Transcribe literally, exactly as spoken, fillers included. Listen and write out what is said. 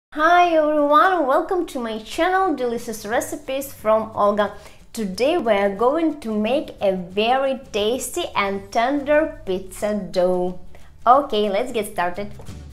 Hi everyone, welcome to my channel Delicious Recipes from Olga. Today we are going to make a very tasty and tender pizza dough. Okay, let's get started.